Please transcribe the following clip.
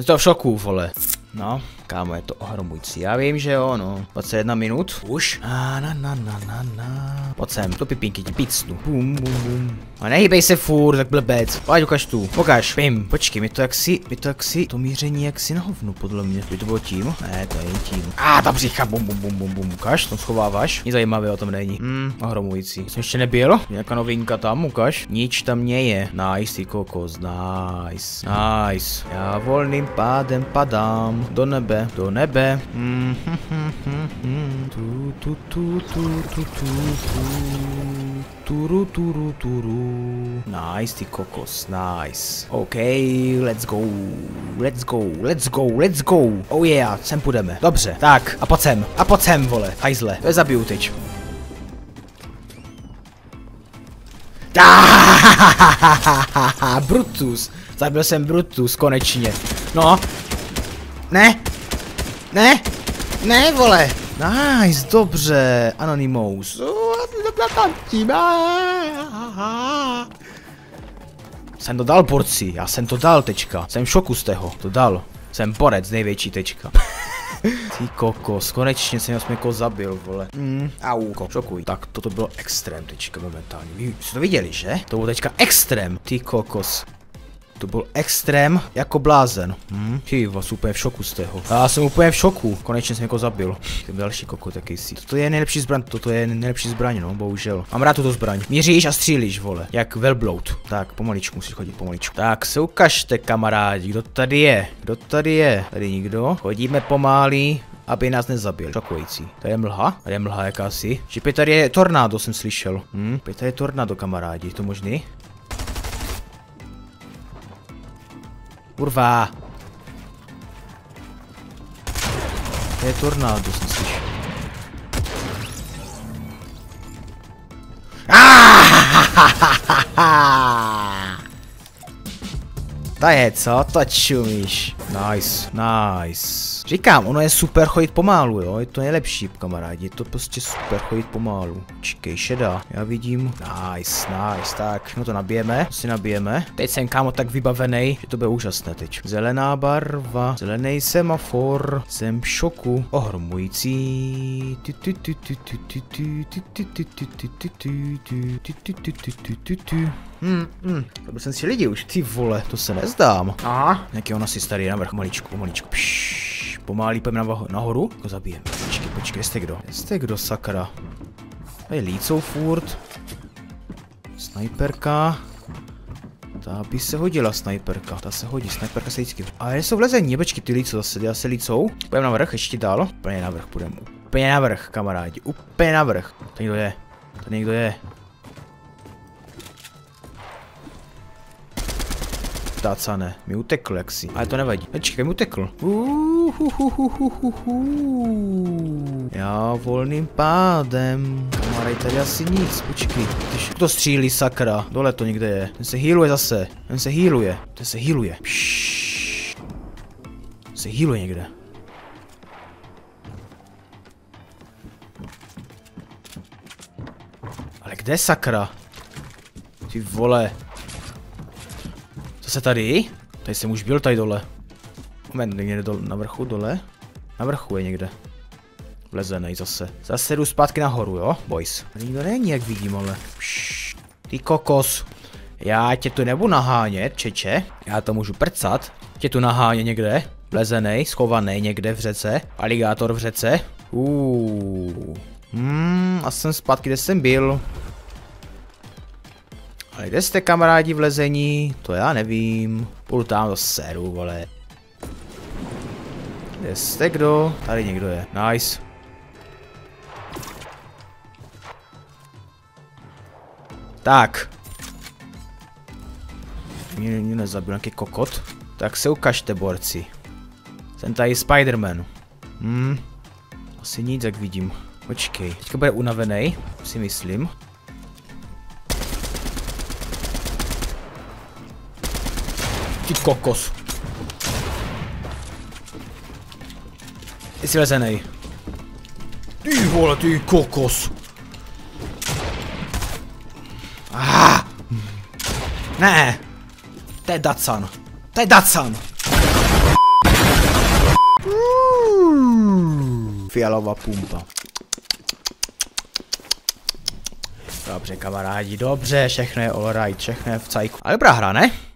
to v šoku, vole. No, kámo, je to ohromující. Já vím, že jo, no. 21 minut. Už. Pojď sem, to pipinky ti picnu. Bum, bum, bum. A nehýbej se furt, tak blbec. Pojď, ukaž tu. Ukaž. Pim. Počkej, mi to jaksi, to míření jaksi na hovnu, podle mě. By to bylo tím? Ne, to je tím. Ta břicha, bum, bum, bum, bum, bum. Ukaž, to schováváš. Nic zajímavé o tom není. Ohromující. Jsem ještě nebyl? Nějaká novinka tam, ukaž. Nič tam nie. Nice, ty kokos, nice. Nice. Já volným pádem padám. Do nebe, do nebe. Turu. Nice, ty kokos, nice. OK, let's go. Let's go. Oh yeah, sem půjdeme. Dobře, tak, a pojď sem, vole. Hajzle, to je zabiju teď. Brutus. Zabil jsem Brutus, konečně. No. Ne, vole. Nice, dobře. Anonymous. Jsem to dal, borci. Já jsem to dal, tečka. Jsem v šoku z toho. To dal. Jsem borec, největší, tečka. Ty kokos, konečně jsem někoho zabil, vole. Au, šokuj. Tak, toto bylo extrém, tečka, momentálně. Vy jste to viděli, že? To byl tečka extrém. Ty kokos. To byl extrém jako blázen. Ty vás úplně v šoku z toho. Já jsem úplně v šoku. Konečně jsem někoho zabil. Ten další kokot taky si. Toto je nejlepší zbraň, no, bohužel. Mám rád tuto zbraň. Míříš a střílíš, vole. Jak velbloud. Tak, pomaličku, musíš chodit pomaličku. Tak, se ukažte, kamarádi. Kdo tady je? Tady nikdo. Chodíme pomalý, aby nás nezabil. Šokující. Tady je mlha? Tady je mlha jakási. Že tady je tornádo, jsem slyšel. Tady je tornádo, kamarádi. Je to možný? Kurva. To je tornádo, jsem slyšel. To je co? To čumíš. Nice. Říkám, ono je super chodit pomalu, jo? Je to nejlepší, kamarádi. Je to prostě super chodit pomalu. Čekej, šedá. Já vidím. Nice. Tak, no to nabijeme. Teď jsem, kámo, tak vybavený, že to bude úžasné teď. Zelená barva, zelený semafor. Jsem v šoku. Ohromující. To jsem si lidi už, ty vole, to se nezdám. Aha. Nějaký on asi starý navrch, pomaličku. Pomalý pojďme nahoru, jako zabijem. Počkej, jste kdo, sakra. Tady lícou furt. Snajperka. Ta by se hodila snajperka, snajperka se vždycky. Ale jsou v lezení, počkej, ty lícou zase lícou. Půjdeme na vrch, ještě dál. Úplně na vrch, kamarádi, úplně na vrch. Tady někdo je. Ne, mi utekl jaksi. Ale to nevadí. Počkej, mi utekl. Já volným pádem. Kamarádi, tady asi nic, počkej. Kdo střílí, sakra? Dole to někde je. Ten se healuje zase. Ten se healuje. Se healuje někde. Ale kde, sakra? Ty vole. Zase tady? Tady jsem už byl, tady dole. Moment, někde na vrchu, dole? Na vrchu je někde. Vlezenej zase. Zase jdu zpátky nahoru, jo, boys. Nikdo není, jak vidím, ale. Ty kokos. Já tě tu nebudu nahánět, čeče. Já to můžu prcat. Tě tu naháně někde. Vlezenej, schovaný někde v řece. Aligátor v řece. A jsem zpátky, kde jsem byl. Ale kde jste, kamarádi, v lezení? To já nevím. Půjdu tam do séru, vole. Kde jste kdo? Tady někdo je. Nice. Tak. Mě nezabil nějaký kokot. Tak se ukažte, borci. Jsem tady Spider-Man. Asi nic, jak vidím. Počkej. Teďka bude unavený, si myslím. Ty kokos. Jsi lezenej. Ty vole, ty kokos. Ne. To je Datsan. Fialová pumpa. Dobře kamarádi, dobře, všechno je alright, všechno je v cajku. A dobrá hra, ne?